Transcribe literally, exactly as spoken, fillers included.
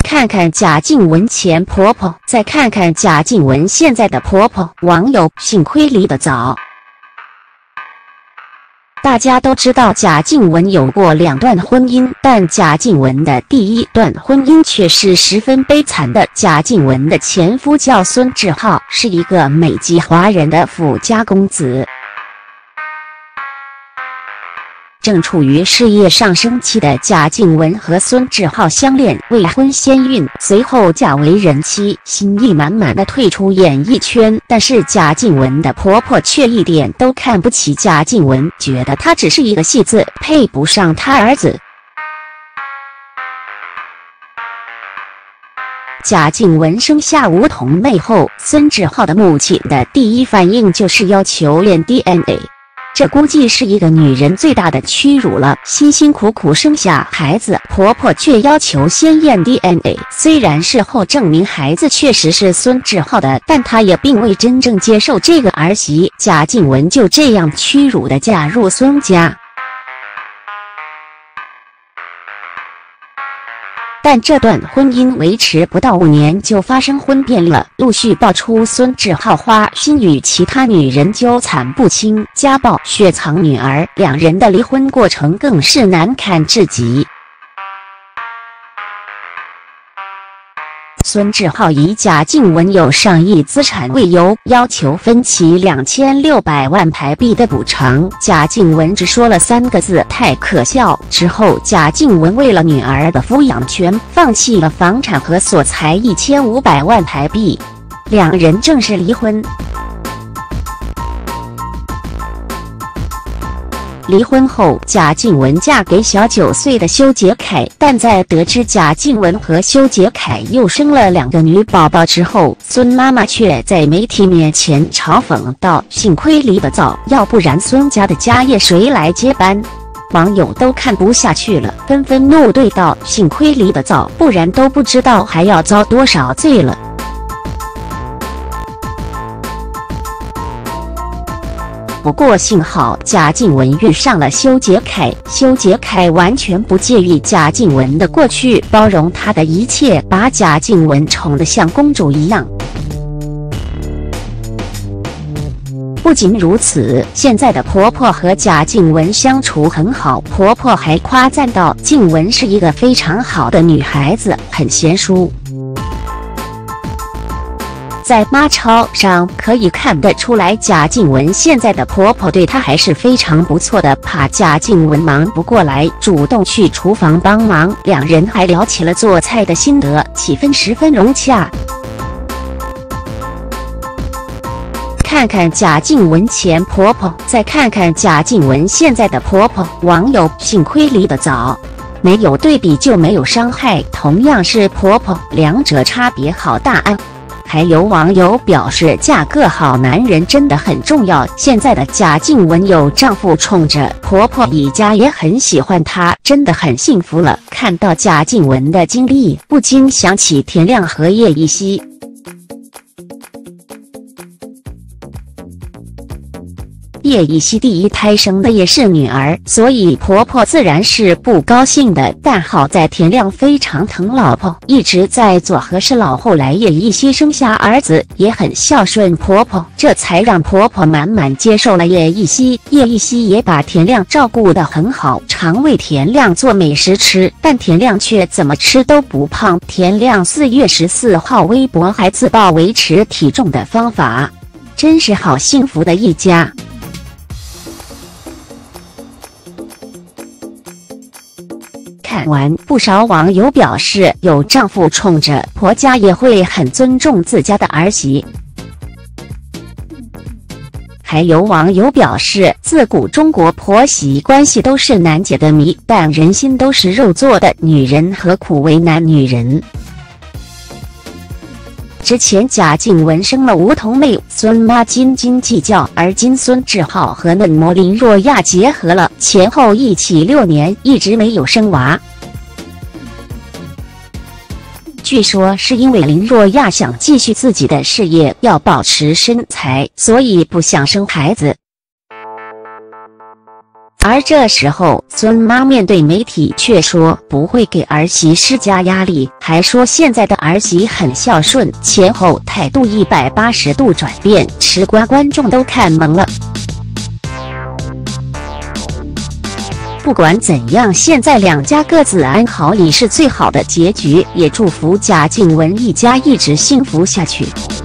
看看贾静雯前婆婆，再看看贾静雯现在的婆婆。网友：幸亏离得早。大家都知道贾静雯有过两段婚姻，但贾静雯的第一段婚姻却是十分悲惨的。贾静雯的前夫叫孙志浩，是一个美籍华人的富家公子。正处于事业上升期的贾静雯和孙志浩相恋，未婚先孕，随后嫁为人妻，心意满满的退出演艺圈。但是贾静雯的婆婆却一点都看不起贾静雯，觉得她只是一个戏子，配不上她儿子。贾静雯生下吴桐妹后，孙志浩的母亲的第一反应就是要求验 D N A。这估计是一个女人最大的屈辱了，辛辛苦苦生下孩子，婆婆却要求先验 D N A。虽然事后证明孩子确实是孙志浩的，但她也并未真正接受这个儿媳。贾静雯就这样屈辱地嫁入孙家。但这段婚姻维持不到五年就发生婚变了，陆续爆出孙志浩花心与其他女人纠缠不清、家暴、雪藏女儿，两人的离婚过程更是难看至极。孙志浩以贾静雯有上亿资产为由，要求分期两千六百万台币的补偿。贾静雯只说了三个字：太可笑。之后，贾静雯为了女儿的抚养权，放弃了房产和所财一千五百万台币，两人正式离婚。离婚后，贾静雯嫁给小九岁的修杰楷，但在得知贾静雯和修杰楷又生了两个女宝宝之后，孙妈妈却在媒体面前嘲讽道：“幸亏离得早，要不然孙家的家业谁来接班？”网友都看不下去了，纷纷怒对道：“幸亏离得早，不然都不知道还要遭多少罪了。”不过幸好贾静雯遇上了修杰楷，修杰楷完全不介意贾静雯的过去，包容她的一切，把贾静雯宠得像公主一样。不仅如此，现在的婆婆和贾静雯相处很好，婆婆还夸赞道：“静雯是一个非常好的女孩子，很贤淑。”在妈超上可以看得出来，贾静雯现在的婆婆对她还是非常不错的，怕贾静雯忙不过来，主动去厨房帮忙，两人还聊起了做菜的心得，气氛十分融洽。看看贾静雯前婆婆，再看看贾静雯现在的婆婆。网友：幸亏离得早，没有对比就没有伤害，同样是婆婆，两者差别好大啊！还有网友表示，嫁个好男人真的很重要。现在的贾静雯有丈夫宠着，婆婆一家也很喜欢她，真的很幸福了。看到贾静雯的经历，不禁想起田亮和叶一茜。叶一茜第一胎生的也是女儿，所以婆婆自然是不高兴的。但好在田亮非常疼老婆，一直在做和事佬。后来叶一茜生下儿子，也很孝顺婆婆，这才让婆婆满满接受了叶一茜。叶一茜也把田亮照顾得很好，常为田亮做美食吃，但田亮却怎么吃都不胖。田亮四月十四号微博还自曝维持体重的方法，真是好幸福的一家。看完，不少网友表示，有丈夫宠着，婆家也会很尊重自家的儿媳。还有网友表示，自古中国婆媳关系都是难解的谜，但人心都是肉做的，女人何苦为难女人？之前贾静雯生了吴桐妹，孙妈斤斤计较，而今孙志浩和嫩模林若亚结合了，前后一起六年，一直没有生娃。据说是因为林若亚想继续自己的事业，要保持身材，所以不想生孩子。 而这时候，孙妈面对媒体却说不会给儿媳施加压力，还说现在的儿媳很孝顺，前后态度一百八十度转变，吃瓜观众都看懵了。不管怎样，现在两家各自安好已是最好的结局，也祝福贾静雯一家一直幸福下去。